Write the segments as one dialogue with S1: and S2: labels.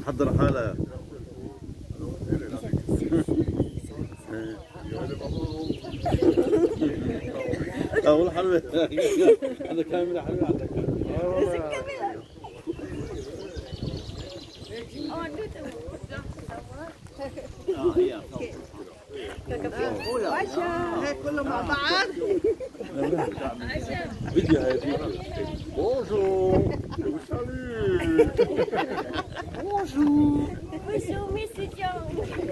S1: حضر حالها. أول حلوة. هذا كاميرا حلوة عندك.
S2: كله مع بعض.
S1: فيديو هاي فيديو.
S3: Bonjour. Salut.
S1: Bonjour.
S4: Bonjour, Monsieur John.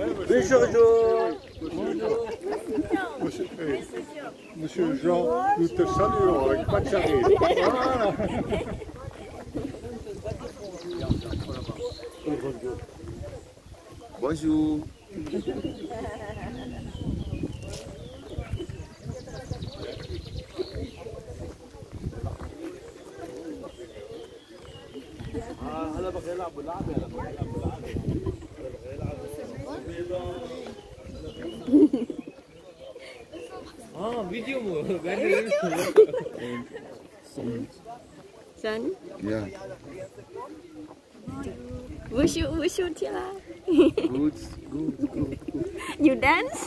S1: Bonjour.
S3: Monsieur Jean, nous te saluons avec Pachari. Voilà.
S1: Bonjour. هلا بغى يلعبوا لعبة هلا بغى يلعبوا لعبة
S5: فيديو مو
S4: Son,
S1: Yeah.
S4: wushu Tila.
S1: Good.
S4: You dance?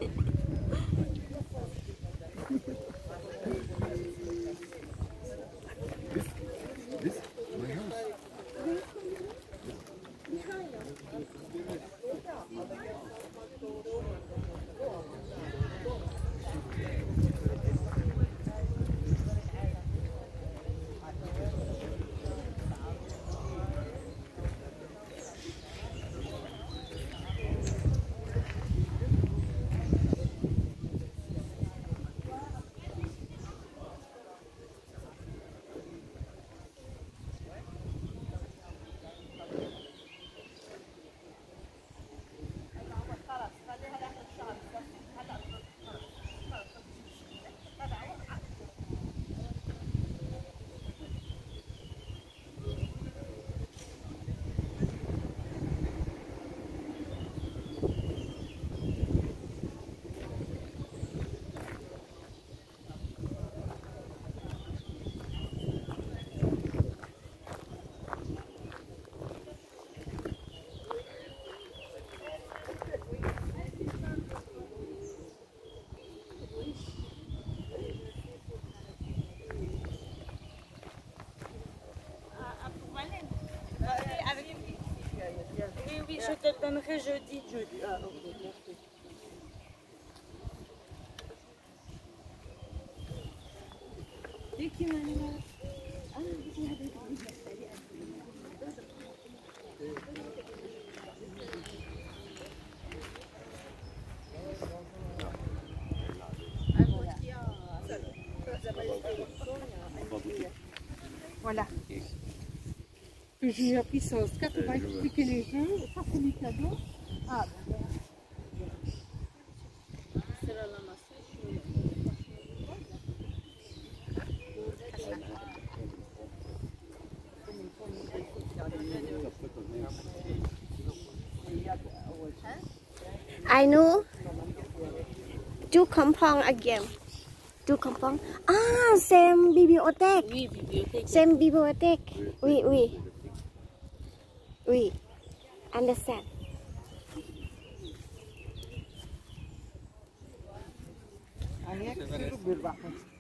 S1: This my house.
S2: Oui, je te donnerai jeudi. Ah, ok, merci. Voilà. J'ai appris ça au SCAT, on va expliquer les jeux. Ça, c'est les cadeaux. Ah,
S4: I know. Do Kampong again. Do Kampong. Ah, same bibliothèque.
S2: oui, bibliothèque.
S4: Same bibliothèque. Oui. Understand.
S2: Ania, que tu